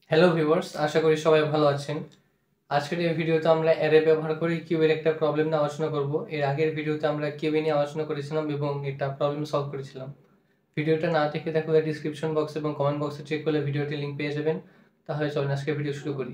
Hello viewers, আশা করি সবাই ভালো আছেন। আজকের এই ভিডিওতে আমরা অ্যারে ব্যবহার করে কিউবের একটা প্রবলেম নিয়ে আলোচনা করব। এর আগের ভিডিওতে আমরা কিউবে নিয়ে আলোচনা করেছিলাম এবং একটা প্রবলেম সলভ করেছিলাম। ভিডিওটা না দেখে থাকলে ডিসক্রিপশন বক্স এবং কমেন্ট বক্সে চেক করলে ভিডিওটির লিংক পেয়ে যাবেন। তাহলে চলুন আজকে ভিডিও শুরু করি।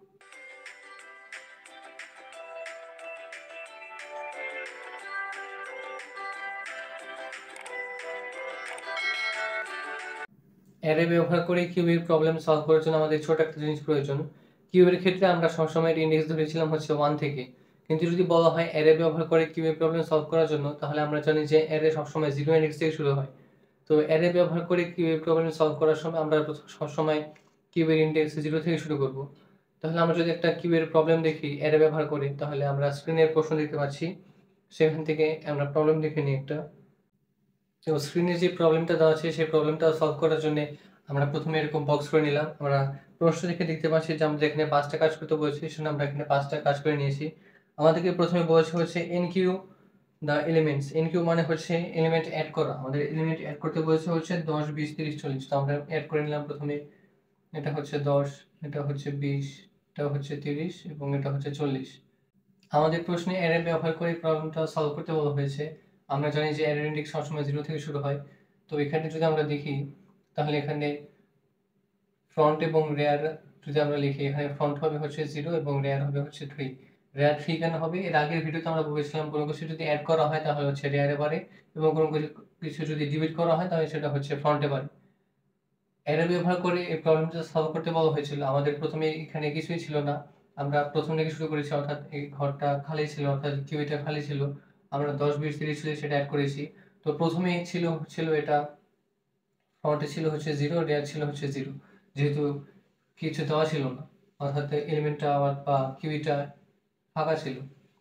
অ্যারে ব্যবহার করে কিউবের প্রবলেম সলভ করার জন্য আমাদের ছোট একটা জিনিস প্রয়োজন। কিউবের ক্ষেত্রে আমরা সবসময় ইন্ডেক্স ধরেছিলাম হচ্ছে 1 থেকে। কিন্তু যদি বলা হয় অ্যারে ব্যবহার করে কিউবের প্রবলেম সলভ করার জন্য, তাহলে আমরা জানি যে অ্যারে সবসময় 0 ইন্ডেক্স থেকে শুরু হয়। তো অ্যারে ব্যবহার করে কিউবের প্রবলেম সলভ করার সময় আমরা সবসময় কিউবের ইন্ডেক্স 0 থেকে শুরু করব। তাহলে আমরা যদি একটা কিউবের প্রবলেম দেখি অ্যারে ব্যবহার করে, তাহলে আমরা স্ক্রিনের প্রশ্ন দেখতে পাচ্ছি। সেখান থেকে আমরা প্রবলেম দেখে নিই একটা। তো স্ক্রিনে যে প্রবলেমটা দেওয়া আছে সেই প্রবলেমটা সলভ করার জন্য আমরা প্রথমে এরকম বক্স করে নিলাম। আমরা প্রশ্ন দেখে দেখতে পাচ্ছি যে আমাদের এখানে 5টা কাজ করতে বলেছে, সেজন্য আমরা এখানে 5টা কাজ করে নিয়েছি। আমাদেরকে প্রথমে বলেছে হচ্ছে এনকিউ দ্য এলিমেন্টস। এনকিউ মানে হচ্ছে এলিমেন্ট অ্যাড করা। আমাদের এলিমেন্ট অ্যাড করতে বলেছে হচ্ছে 10, 20, 30, 40। তো আমরা অ্যাড করে নিলাম প্রথমে। এটা হচ্ছে 10, এটা হচ্ছে 20, এটা হচ্ছে 30 এবং এটা হচ্ছে 40। আমাদের প্রশ্নে অ্যারে ব্যবহার করে প্রবলেমটা সলভ করতে বলা হয়েছে। আমরা জানি যে অ্যারে ইন্ডেক্স সবসময় 0 থেকে শুরু হয়। তো এখানে যদি আমরা দেখি, তাহলে এখানে ফ্রন্ট এবং রেয়ার যদি আমরা লিখি, এখানে ফ্রন্ট হবে হচ্ছে 0 এবং রেয়ার হবে হচ্ছে 3। রেয়ার 3 কেন হবে? এর আগের ভিডিওতে আমরা বলেছিলাম কোনো কিছু যদি অ্যাড করা হয় তাহলে হচ্ছে রেয়ারে বাড়ে, এবং কোনো কিছু যদি ডিলিট করা হয় তাহলে সেটা হচ্ছে ফ্রন্টে বাড়ে। অ্যারে ব্যবহার করে এই প্রবলেমটা সলভ করতে বলা হয়েছিল। আমাদের প্রথমে এখানে কিছুই ছিল না। আমরা প্রথম থেকে শুরু করেছি, অর্থাৎ এই ঘরটা খালি ছিল, অর্থাৎ কিউবিটা খালি ছিল। আমরা 10, 20, 30 ছিল সেটা অ্যাড করেছি। তো প্রথমেই ছিল এটা ফ্রন্টে ছিল হচ্ছে 0, রেয়ার ছিল হচ্ছে 0। যেহেতু কিছু দেওয়া ছিল না, অর্থাৎ এলিমেন্টটা আবার বা কিউবিটা ফাঁকা ছিল।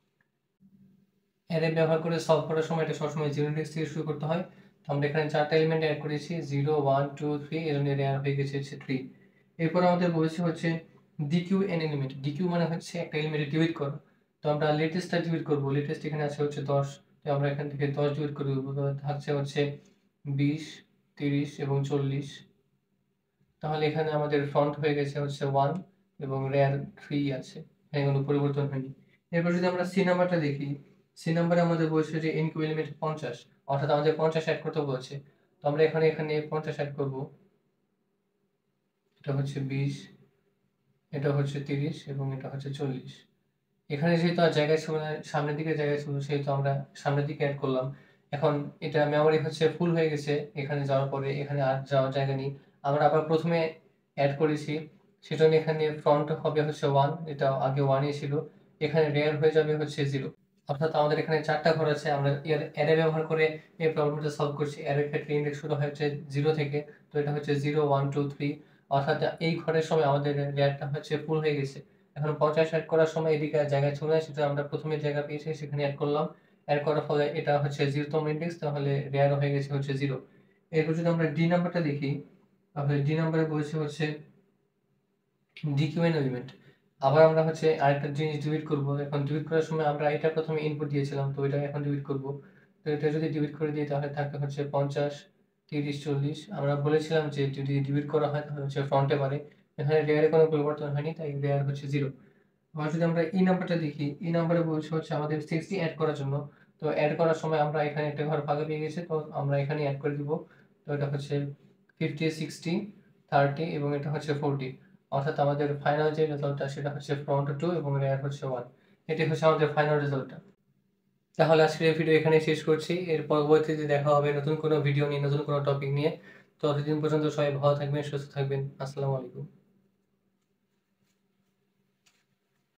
অ্যারে ব্যবহার করে সলভ করার সময় এটা সবসময় 0 ইন্ডেক্স থেকে শুরু করতে হয়। তো আমরা এখানে 4টা এলিমেন্ট অ্যাড করেছি, 0, 1, 2, 3, এর জন্য রেয়ার হয়ে গেছে হচ্ছে 3। এরপর আমাদের বলেছে হচ্ছে ডিকিউ এন এলিমেন্ট। ডিকিউ মানে হচ্ছে একটা এলিমেন্ট ডিলিট করা। তো আমরা লেটেস্টটা ডিলিট করব। লেটেস্ট এখানে আছে হচ্ছে 10। তো আমরা এখান থেকে 10 ডিলিট করে দেবো। থাকছে হচ্ছে 20, 30 এবং 40। তাহলে এখানে আমাদের ফ্রন্ট হয়ে গেছে হচ্ছে 1 এবং রেয়ার 3 আছে। এখানে কোনো পরিবর্তন হয়নি। এরপর যদি আমরা সি নাম্বারটা দেখি, সি নাম্বারে আমাদের বলছে যে এনকিউ এলিমেন্ট 50, অর্থাৎ আমাদের 50 অ্যাড করতে বলছে। তো আমরা এখানে 50 অ্যাড করব। এটা হচ্ছে 20, এটা হচ্ছে 30 এবং এটা হচ্ছে 40। এখানে যেহেতু আর জায়গা ছিল না, সামনের দিকে জায়গা ছিল, সেহেতু আমরা সামনের দিকে অ্যাড করলাম। এখন এটা মেমোরি হচ্ছে ফুল হয়ে গেছে। এখানে যাওয়ার পরে এখানে আর যাওয়ার জায়গা নেই। আমরা আবার প্রথমে অ্যাড করেছি, সেজন্য এখানে ফ্রন্ট হবে হচ্ছে 1, এটা আগে 1ই ছিল। এখানে রেয়ার হয়ে যাবে হচ্ছে 0। অর্থাৎ আমাদের এখানে 4টা ঘর আছে। আমরা এর অ্যারে ব্যবহার করে এই প্রবলেমটা সলভ করছি। অ্যারের ক্ষেত্রে ইন্ডেক্স শুরু হচ্ছে 0 থেকে। তো এটা হচ্ছে 0, 1, 2, 3। অর্থাৎ এই ঘরের সময় আমাদের রেয়ারটা হচ্ছে ফুল হয়ে গেছে। এখন 50 অ্যাড করার সময় এদিকে আর জায়গা ছিল না, সেটা আমরা প্রথমে জায়গা পেয়েছি সেখানে অ্যাড করলাম। অ্যাড করার ফলে এটা হচ্ছে 0তম ইন্ডেক্স, তাহলে রেয়ার হয়ে গেছে হচ্ছে 0। এরপর যদি আমরা ডি নাম্বারটা দেখি, তাহলে ডি নাম্বারে বলেছে হচ্ছে ডিকিউএন এলিমেন্ট। আবার আমরা হচ্ছে আরেকটা জিনিস ডিলিট করব। এখন ডিলিট করার সময় আমরা এটা প্রথমে ইনপুট দিয়েছিলাম, তো এটা এখন ডিলিট করব। তো এটা যদি ডিলিট করে দিই তাহলে থাকবে হচ্ছে 50, 30, 40। আমরা বলেছিলাম যে যদি ডিলিট করা হয় তাহলে হচ্ছে ফ্রন্টে বাড়ে। এখানে রেয়ারে কোনো পরিবর্তন হয়নি, তাই রেয়ার হচ্ছে 0। আবার যদি আমরা ই নাম্বারটা দেখি, ই নাম্বারে বলছে হচ্ছে আমাদের 60 অ্যাড করার জন্য। তো অ্যাড করার সময় আমরা এখানে একটা ঘর ফাঁকা পেয়ে গেছি, তো আমরা এখানে অ্যাড করে দিব। তো এটা হচ্ছে 50, 60, 30 এবং এটা হচ্ছে 40। অর্থাৎ আমাদের ফাইনাল যে রেজাল্টটা সেটা হচ্ছে ফ্রন্ট 2 এবং রেয়ার হচ্ছে 1। এটি হচ্ছে আমাদের ফাইনাল রেজাল্টটা। তাহলে আজকের এই ভিডিও এখানে শেষ করছি। এর পরবর্তীতে দেখা হবে নতুন কোনো ভিডিও নিয়ে, নতুন কোনো টপিক নিয়ে। ততদিন পর্যন্ত সবাই ভালো থাকবেন, সুস্থ থাকবেন। আসসালামু আলাইকুম।